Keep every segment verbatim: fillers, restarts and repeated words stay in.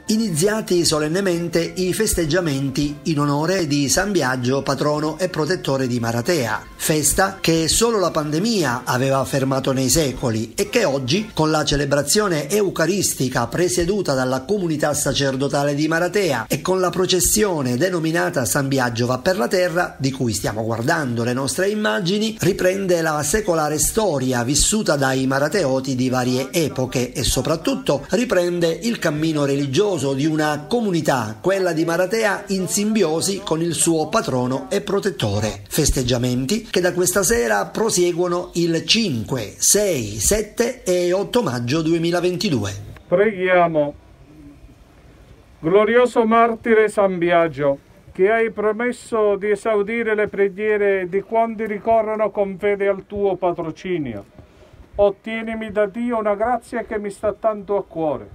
Iniziati solennemente i festeggiamenti in onore di San Biagio, patrono e protettore di Maratea, festa che solo la pandemia aveva fermato nei secoli e che oggi, con la celebrazione eucaristica presieduta dalla comunità sacerdotale di Maratea e con la processione denominata San Biagio va per la terra, di cui stiamo guardando le nostre immagini, riprende la secolare storia vissuta dai marateoti di varie epoche e soprattutto riprende il cammino religioso di una comunità, quella di Maratea, in simbiosi con il suo patrono e protettore. Festeggiamenti che da questa sera proseguono il cinque, sei, sette e otto maggio duemilaventidue. Preghiamo. Glorioso martire San Biagio, che hai promesso di esaudire le preghiere di quanti ricorrono con fede al tuo patrocinio, ottienimi da Dio una grazia che mi sta tanto a cuore,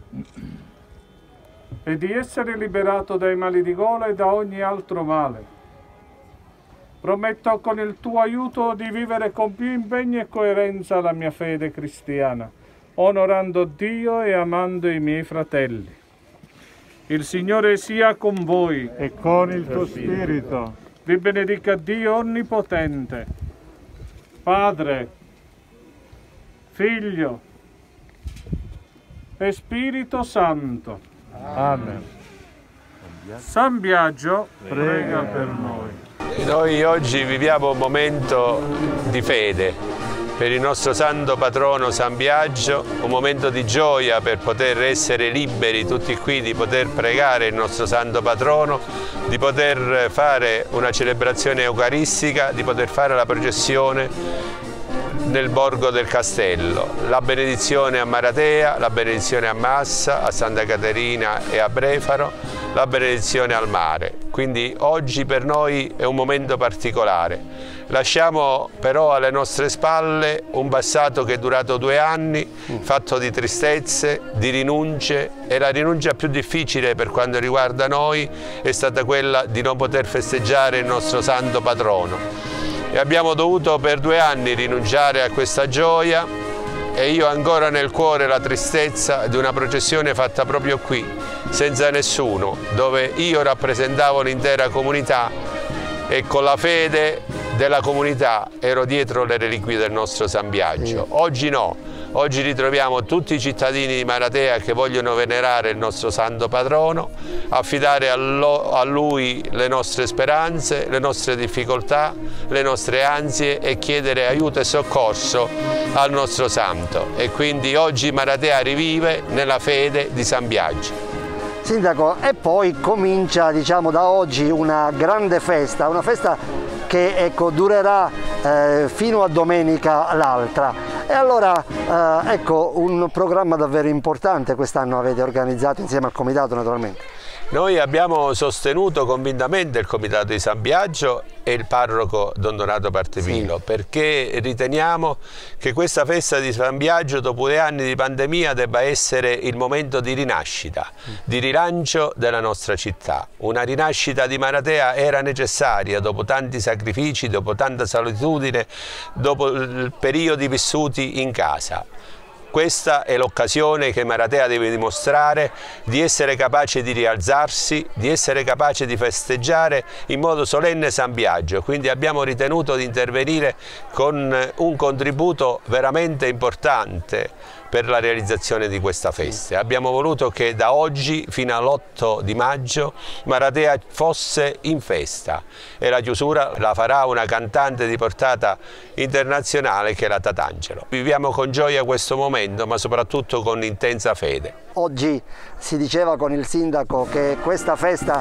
e di essere liberato dai mali di gola e da ogni altro male. Prometto con il tuo aiuto di vivere con più impegno e coerenza la mia fede cristiana, onorando Dio e amando i miei fratelli. Il Signore sia con voi e con il tuo spirito. Vi benedica Dio Onnipotente, Padre, Figlio e Spirito Santo. Amen. San Biagio prega per noi. Noi oggi viviamo un momento di fede per il nostro santo patrono San Biagio, un momento di gioia per poter essere liberi tutti qui, di poter pregare il nostro santo patrono, di poter fare una celebrazione eucaristica, di poter fare la processione nel borgo del castello. La benedizione a Maratea, la benedizione a Massa, a Santa Caterina e a Brefaro, la benedizione al mare. Quindi oggi per noi è un momento particolare. Lasciamo però alle nostre spalle un passato che è durato due anni, fatto di tristezze, di rinunce, e la rinuncia più difficile per quanto riguarda noi è stata quella di non poter festeggiare il nostro santo patrono. E abbiamo dovuto per due anni rinunciare a questa gioia, e io ho ancora nel cuore la tristezza di una processione fatta proprio qui, senza nessuno, dove io rappresentavo l'intera comunità e con la fede della comunità ero dietro le reliquie del nostro San Biagio. Oggi no, oggi ritroviamo tutti i cittadini di Maratea che vogliono venerare il nostro santo patrono, affidare a lui le nostre speranze, le nostre difficoltà, le nostre ansie e chiedere aiuto e soccorso al nostro santo. E quindi oggi Maratea rivive nella fede di San Biagio. Sindaco, e poi comincia, diciamo, da oggi una grande festa, una festa che ecco, durerà eh, fino a domenica l'altra. E allora eh, ecco un programma davvero importante quest'anno avete organizzato insieme al comitato, naturalmente. Noi abbiamo sostenuto convintamente il comitato di San Biagio e il parroco Don Donato Partepilo, sì, perché riteniamo che questa festa di San Biagio dopo due anni di pandemia debba essere il momento di rinascita, di rilancio della nostra città. Una rinascita di Maratea era necessaria dopo tanti sacrifici, dopo tanta solitudine, dopo periodi vissuti in casa. Questa è l'occasione che Maratea deve dimostrare di essere capace di rialzarsi, di essere capace di festeggiare in modo solenne San Biagio. Quindi abbiamo ritenuto di intervenire con un contributo veramente importante per la realizzazione di questa festa. Abbiamo voluto che da oggi fino all'otto di maggio Maratea fosse in festa, e la chiusura la farà una cantante di portata internazionale che è la Tatangelo. Viviamo con gioia questo momento, ma soprattutto con intensa fede. Oggi si diceva con il sindaco che questa festa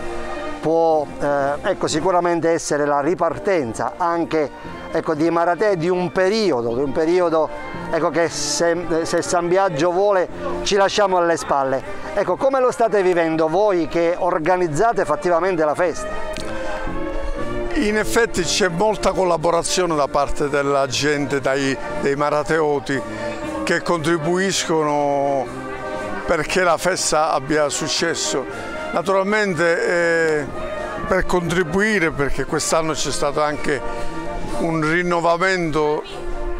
può eh, ecco, sicuramente essere la ripartenza anche ecco, di Maratea, di un periodo, di un periodo ecco, che se, se San Biagio vuole ci lasciamo alle spalle. Ecco, come lo state vivendo voi che organizzate fattivamente la festa? In effetti c'è molta collaborazione da parte della gente, dai, dei marateoti, che contribuiscono perché la festa abbia successo. Naturalmente eh, per contribuire, perché quest'anno c'è stato anche un rinnovamento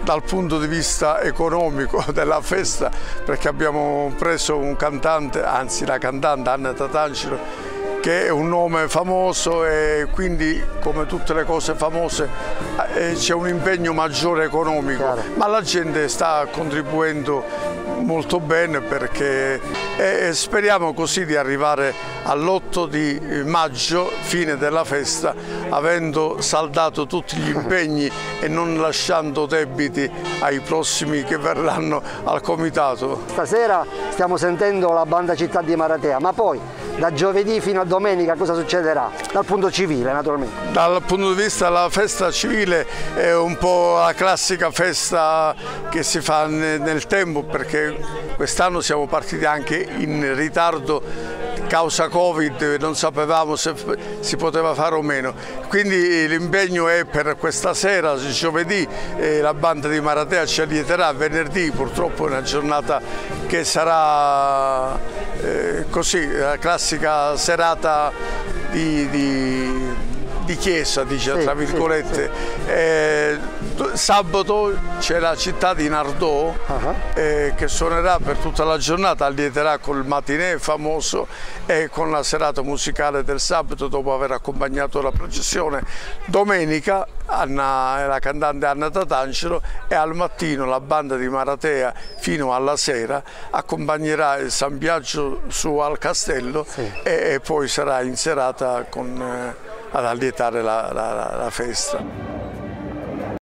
dal punto di vista economico della festa, perché abbiamo preso un cantante, anzi la cantante Anna Tatangelo, che è un nome famoso e quindi, come tutte le cose famose, c'è un impegno maggiore economico, Chiaro. ma la gente sta contribuendo molto bene, perché e speriamo così di arrivare all'otto di maggio, fine della festa, avendo saldato tutti gli impegni e non lasciando debiti ai prossimi che verranno al comitato. Stasera stiamo sentendo la banda Città di Maratea, ma poi da giovedì fino a domenica cosa succederà? Dal punto civile, naturalmente. Dal punto di vista della festa civile è un po' la classica festa che si fa nel tempo, perché quest'anno siamo partiti anche in ritardo causa Covid, non sapevamo se si poteva fare o meno, quindi l'impegno è per questa sera, giovedì, eh, la banda di Maratea ci allieterà, venerdì purtroppo è una giornata che sarà eh, così, la classica serata di, di, di chiesa, dice, sì, tra virgolette. Sì, sì. Eh, sabato c'è la città di Nardò, uh-huh. eh, che suonerà per tutta la giornata, allieterà col matinè famoso e con la serata musicale del sabato, dopo aver accompagnato la processione. Domenica Anna, la cantante Anna Tatangelo, e al mattino la banda di Maratea fino alla sera accompagnerà il San Biagio su al castello, sì. e, e poi sarà in serata con, eh, ad allietare la, la, la festa.